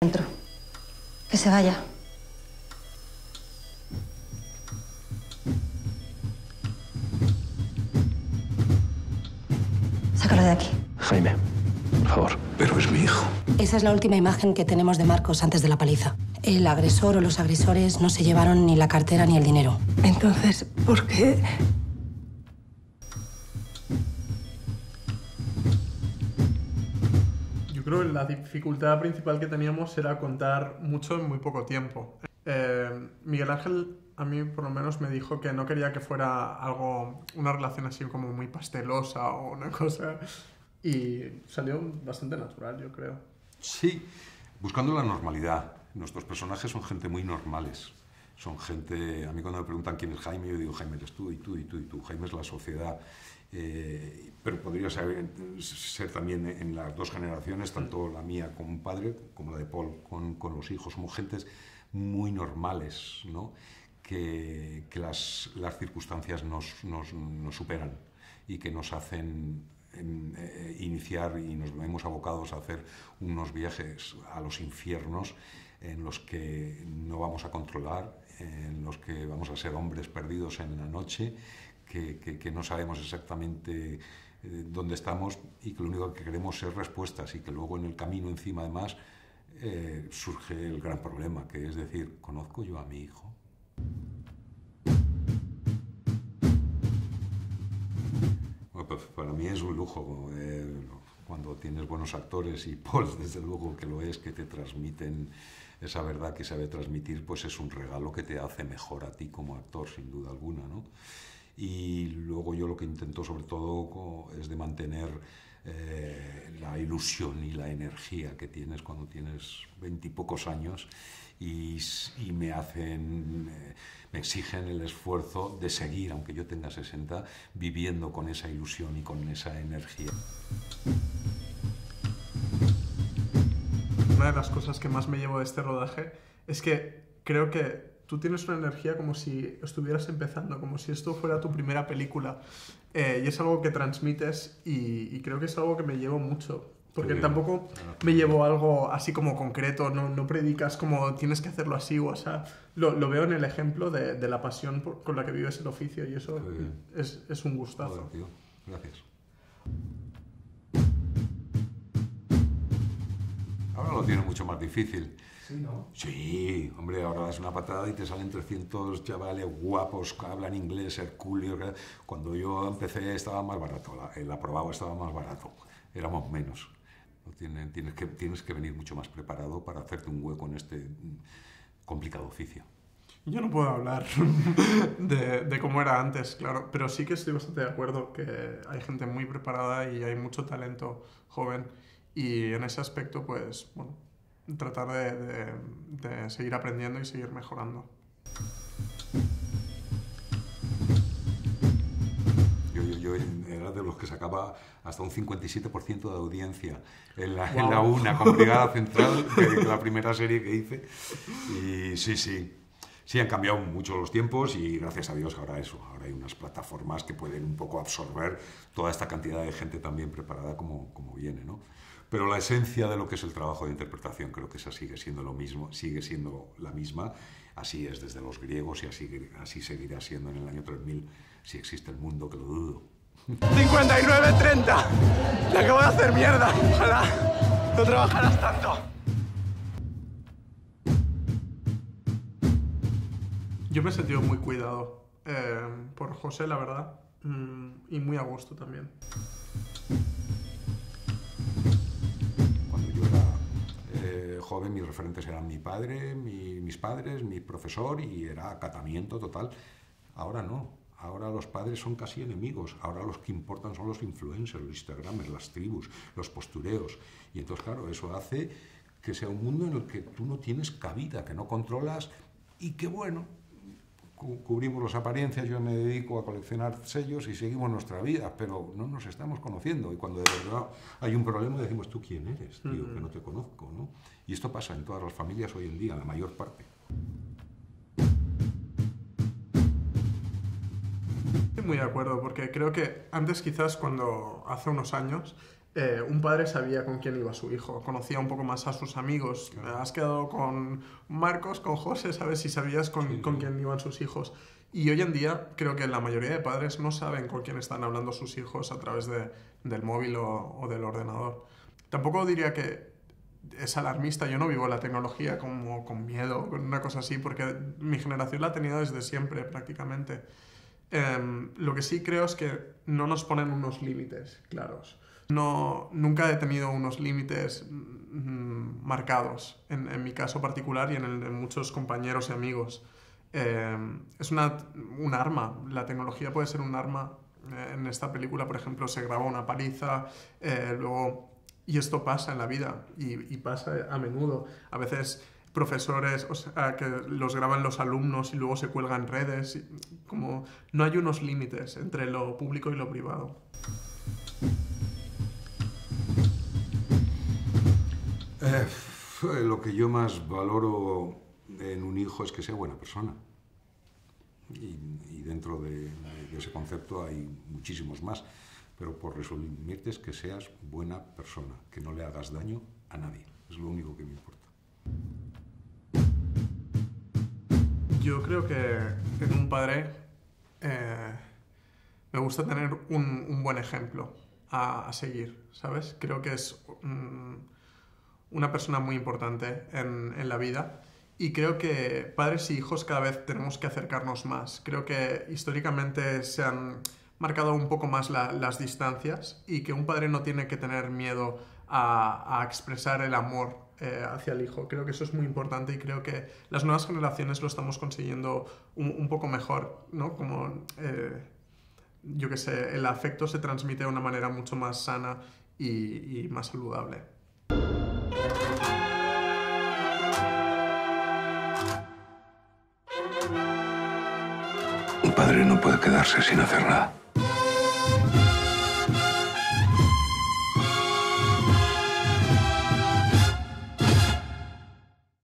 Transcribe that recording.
Dentro. Que se vaya. Sácalo de aquí. Jaime, por favor. Pero es mi hijo. Esa es la última imagen que tenemos de Marcos antes de la paliza. El agresor o los agresores no se llevaron ni la cartera ni el dinero. Entonces, ¿por qué? Yo creo que la dificultad principal que teníamos era contar mucho en muy poco tiempo. Miguel Ángel, a mí por lo menos, me dijo que no quería que fuera algo, una relación así como muy pastelosa o una cosa, y salió bastante natural, yo creo. Sí, buscando la normalidad. Nuestros personajes son gente muy normales. Son gente... A mí cuando me preguntan quién es Jaime, yo digo, Jaime eres tú, y tú, y tú, y tú. Jaime es la sociedad. Pero podría ser también en las dos generaciones, tanto la mía como un padre, como la de Paul con los hijos. Somos gentes muy normales, ¿no? Que las circunstancias nos superan y que nos hacen iniciar y nos vemos abocados a hacer unos viajes a los infiernos en los que no vamos a controlar, en los que vamos a ser hombres perdidos en la noche, que no sabemos exactamente dónde estamos y que lo único que queremos es respuestas, y que luego en el camino encima además surge el gran problema, que es decir, ¿conozco yo a mi hijo? Bueno, pues para mí es un lujo cuando tienes buenos actores, y Paul desde luego que lo es, que te transmiten esa verdad que sabe transmitir, pues es un regalo que te hace mejor a ti como actor, sin duda alguna, ¿no? Y luego yo lo que intento sobre todo es de mantener la ilusión y la energía que tienes cuando tienes 20 y pocos años, y me exigen el esfuerzo de seguir, aunque yo tenga 60, viviendo con esa ilusión y con esa energía. Una de las cosas que más me llevo de este rodaje es que creo que tú tienes una energía como si estuvieras empezando, como si esto fuera tu primera película. Y es algo que transmites, y creo que es algo que me llevo mucho. Porque tampoco me llevo algo así como concreto, no predicas como tienes que hacerlo así o así. Lo veo en el ejemplo de la pasión con la que vives el oficio, y eso es un gustazo. Joder, tío. Gracias. Ahora lo tiene mucho más difícil. Sí, ¿no? Sí, hombre, ahora das una patada y te salen 300 chavales guapos que hablan inglés, hercúleo. Cuando yo empecé estaba más barato, el aprobado estaba más barato, éramos menos. Tienes que venir mucho más preparado para hacerte un hueco en este complicado oficio. Yo no puedo hablar de cómo era antes, claro, pero sí que estoy bastante de acuerdo que hay gente muy preparada y hay mucho talento joven, y en ese aspecto, pues, bueno, tratar de seguir aprendiendo y seguir mejorando. Yo era de los que sacaba hasta un 57% de audiencia en la UNA, con Brigada Central, que la primera serie que hice. Y sí, han cambiado mucho los tiempos, y gracias a Dios ahora hay unas plataformas que pueden un poco absorber toda esta cantidad de gente tan bien preparada como viene, ¿no? Pero la esencia de lo que es el trabajo de interpretación, creo que esa sigue siendo lo mismo, sigue siendo la misma. Así es desde los griegos, y así seguirá siendo en el año 3000, si existe el mundo, que lo dudo. 59-30. Te acabo de hacer mierda. Ojalá no trabajaras tanto. Yo me he sentido muy cuidado por José, la verdad, y muy a gusto también. Cuando yo era joven, mis referentes eran mi padre, mis padres, mi profesor, y era acatamiento total. Ahora no. Ahora los padres son casi enemigos. Ahora los que importan son los influencers, los instagramers, las tribus, los postureos. Y entonces, claro, eso hace que sea un mundo en el que tú no tienes cabida, que no controlas, y que, bueno, cubrimos las apariencias. Yo me dedico a coleccionar sellos y seguimos nuestra vida, pero no nos estamos conociendo. Y cuando de verdad hay un problema, decimos, ¿tú quién eres, tío? Que no te conozco, ¿no? Y esto pasa en todas las familias hoy en día, la mayor parte. Estoy muy de acuerdo, porque creo que antes, quizás, cuando hace unos años, un padre sabía con quién iba su hijo, conocía un poco más a sus amigos. Claro. Has quedado con Marcos, con José, ¿sabes? Si sabías con quién iban sus hijos. Y hoy en día creo que la mayoría de padres no saben con quién están hablando sus hijos a través del móvil o del ordenador. Tampoco diría que es alarmista, yo no vivo la tecnología como con miedo, con una cosa así, porque mi generación la ha tenido desde siempre prácticamente. Lo que sí creo es que no nos ponen unos límites claros. Nunca he tenido unos límites marcados, en mi caso particular y en muchos compañeros y amigos. Es un arma, la tecnología puede ser un arma. En esta película, por ejemplo, se graba una paliza, y esto pasa en la vida y pasa a menudo. A veces profesores, o sea, que los graban los alumnos y luego se cuelgan en redes. Como no hay unos límites entre lo público y lo privado. Lo que yo más valoro en un hijo es que sea buena persona. Y dentro de ese concepto hay muchísimos más. Pero por resumirte es que seas buena persona, que no le hagas daño a nadie. Es lo único que me importa. Yo creo que en un padre me gusta tener un buen ejemplo a seguir, ¿sabes? Creo que es una persona muy importante en la vida y creo que padres y hijos cada vez tenemos que acercarnos más. Creo que históricamente se han marcado un poco más las distancias y que un padre no tiene que tener miedo a expresar el amor hacia el hijo. Creo que eso es muy importante y creo que las nuevas generaciones lo estamos consiguiendo un poco mejor, ¿no? Como, yo qué sé, el afecto se transmite de una manera mucho más sana y más saludable. Un padre no puede quedarse sin hacer nada.